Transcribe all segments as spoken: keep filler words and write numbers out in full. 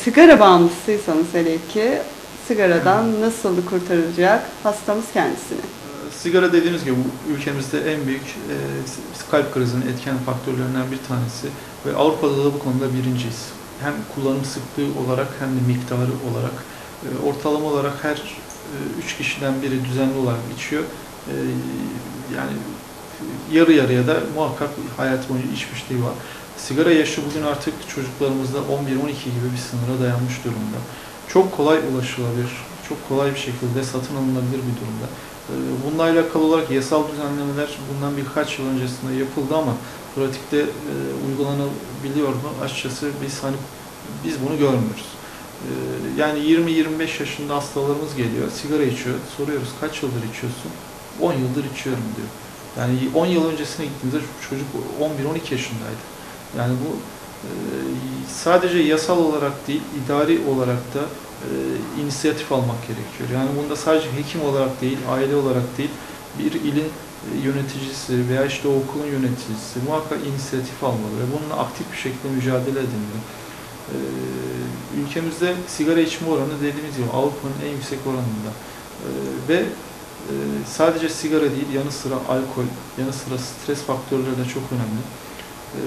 sigara bağımlısıysanız hele ki sigaradan nasıl kurtaracak hastamız kendisini? Sigara dediğimiz gibi ülkemizde en büyük e, kalp krizinin etken faktörlerinden bir tanesi ve Avrupa'da da bu konuda birinciyiz. Hem kullanım sıklığı olarak hem de miktarı olarak e, ortalama olarak her e, üç kişiden biri düzenli olarak içiyor. E, yani yarı yarıya da muhakkak hayat boyunca içmişliği var. Sigara yaşı bugün artık çocuklarımızda on bir on iki gibi bir sınıra dayanmış durumda. Çok kolay ulaşılabilir, çok kolay bir şekilde satın alınabilir bir durumda. Bununla alakalı olarak yasal düzenlemeler bundan birkaç yıl öncesinde yapıldı ama pratikte e, uygulanabiliyor mu? Açıkçası biz hani biz bunu görmüyoruz. E, yani yirmi yirmi beş yaşında hastalarımız geliyor, sigara içiyor. Soruyoruz kaç yıldır içiyorsun? on yıldır içiyorum diyor. Yani on yıl öncesine gittiğimizde çocuk on bir on iki yaşındaydı. Yani bu e, sadece yasal olarak değil, idari olarak da e, inisiyatif almak gerekiyor. Yani bunda sadece hekim olarak değil, aile olarak değil, bir ilin yöneticisi veya işte o okulun yöneticisi muhakkak inisiyatif almalı ve bununla aktif bir şekilde mücadele edilmeli. E, ülkemizde sigara içme oranı dediğimiz gibi Avrupa'nın en yüksek oranında e, ve e, sadece sigara değil, yanı sıra alkol, yanı sıra stres faktörleri de çok önemli. E,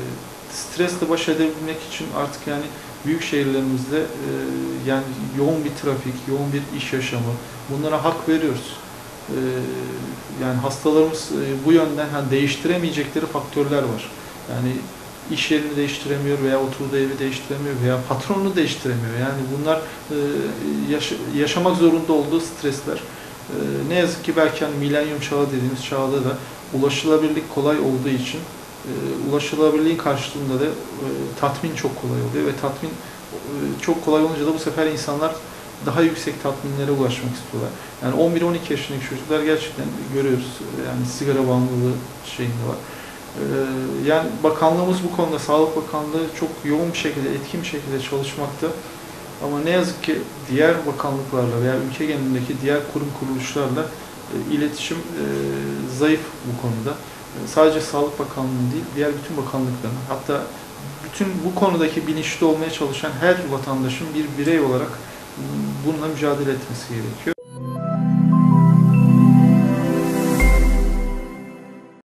stresle baş edebilmek için artık yani büyük şehirlerimizde e, yani yoğun bir trafik, yoğun bir iş yaşamı, bunlara hak veriyoruz. E, yani hastalarımız e, bu yönden hani değiştiremeyecekleri faktörler var. Yani iş yerini değiştiremiyor veya oturduğu evi değiştiremiyor veya patronunu değiştiremiyor. Yani bunlar e, yaş yaşamak zorunda olduğu stresler. E, ne yazık ki belki hani milenyum çağı dediğimiz çağda da ulaşılabilirlik kolay olduğu için e, ulaşılabilirliğin karşılığında da e, tatmin çok kolay oluyor ve tatmin e, çok kolay olunca da bu sefer insanlar daha yüksek tatminlere ulaşmak istiyorlar. Yani on bir on iki yaşındaki çocuklar gerçekten görüyoruz. Yani sigara bağımlılığı şeyinde var. E, yani bakanlığımız bu konuda, Sağlık Bakanlığı çok yoğun bir şekilde, etkin bir şekilde çalışmakta. Ama ne yazık ki diğer bakanlıklarla veya ülke genelindeki diğer kurum kuruluşlarla e, iletişim e, zayıf bu konuda. Sadece Sağlık Bakanlığı değil, diğer bütün bakanlıkların, hatta bütün bu konudaki bilinçli olmaya çalışan her vatandaşın bir birey olarak bununla mücadele etmesi gerekiyor.